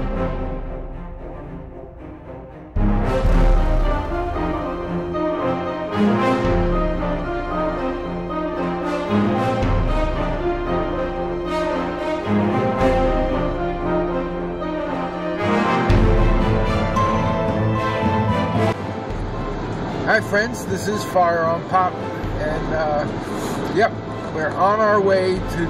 Hi friends, this is Firearm Pop, and yep, we're on our way to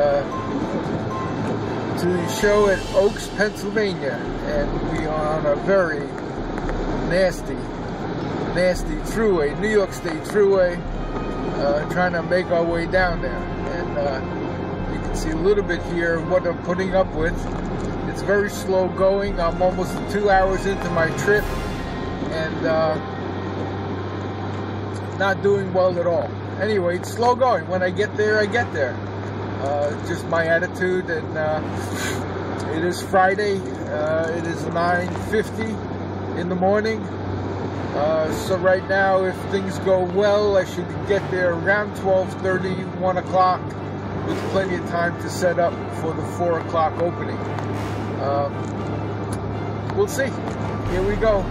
the show at Oaks, Pennsylvania, and we are on a very nasty thruway, New York State thruway, trying to make our way down there. And you can see a little bit here what I'm putting up with. It's very slow going. I'm almost 2 hours into my trip, and not doing well at all. Anyway, it's slow going. When I get there, I get there. Just my attitude, and it is Friday. It is 9:50 in the morning. So right now, if things go well, I should get there around 12:30, 1 o'clock, with plenty of time to set up for the 4 o'clock opening. We'll see. Here we go.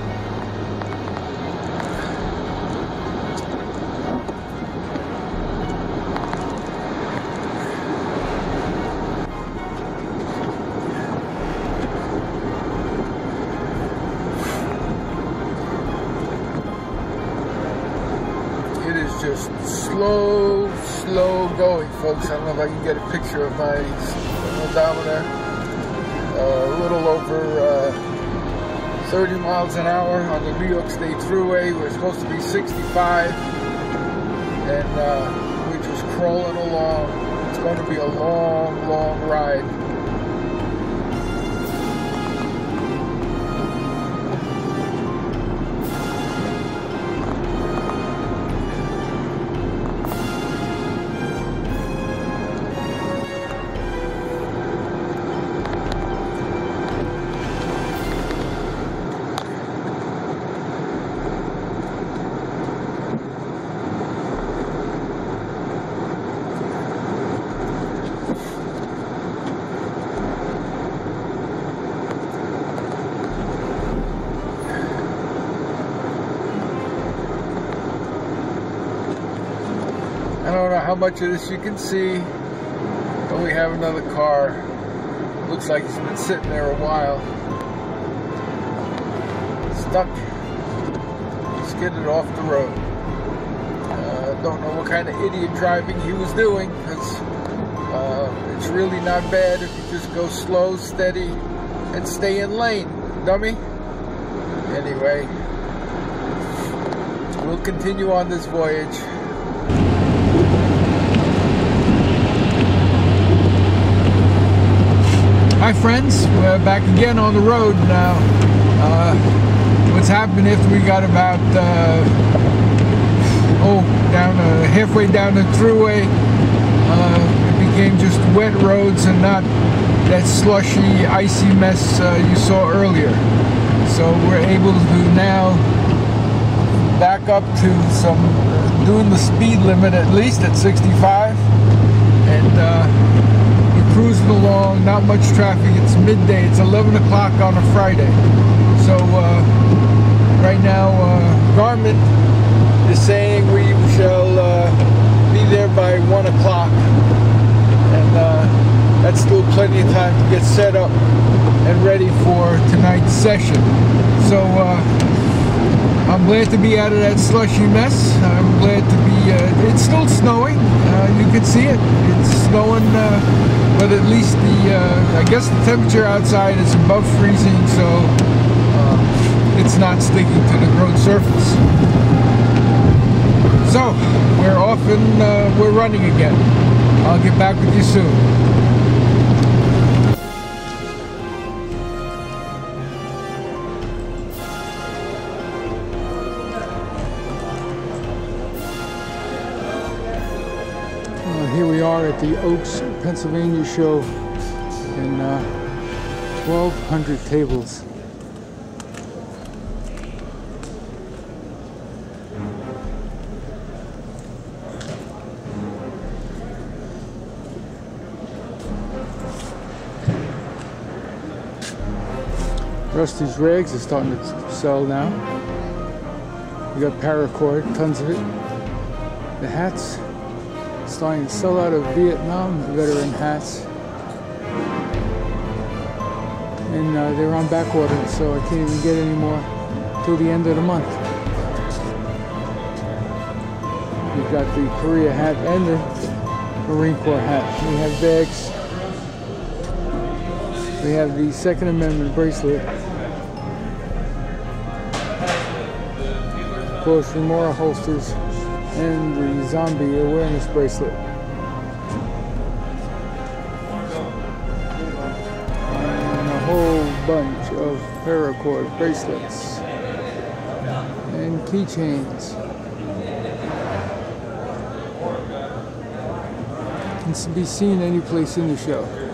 Just slow going, folks. I don't know if I can get a picture of my odometer. A little over 30 miles an hour on the New York State Thruway. We're supposed to be 65, and we're just crawling along. It's going to be a long ride. I don't know how much of this you can see, but we have another car. Looks like it's been sitting there a while. Stuck. Skidded off the road. Don't know what kind of idiot driving he was doing, because it's really not bad if you just go slow, steady, and stay in lane, dummy. Anyway, we'll continue on this voyage. Hi friends, we're back again on the road now. What's happened after we got about halfway down the thruway, it became just wet roads and not that slushy, icy mess you saw earlier. So we're able to now back up to some doing the speed limit, at least at 65, and cruising along, not much traffic. It's midday, it's 11 o'clock on a Friday. So right now Garmin is saying we shall be there by 1 o'clock, and that's still plenty of time to get set up and ready for tonight's session. So I'm glad to be out of that slushy mess. I'm glad to be, it's still snowing, you can see it, it's snowing, but at least I guess the temperature outside is above freezing, so it's not sticking to the road surface. So, we're off and we're running again. I'll get back with you soon. Here we are at the Oaks, Pennsylvania show, and 1,200 tables. Rusty's Rags is starting to sell now. We got paracord, tons of it. The hats, starting to sell out of Vietnam, veteran hats. And they're on back order, so I can't even get any more till the end of the month. We've got the Korea hat and the Marine Corps hat. We have bags. We have the Second Amendment bracelet. Of course, Remora holsters and the zombie awareness bracelet. And a whole bunch of paracord bracelets and keychains. Can be seen any place in the show.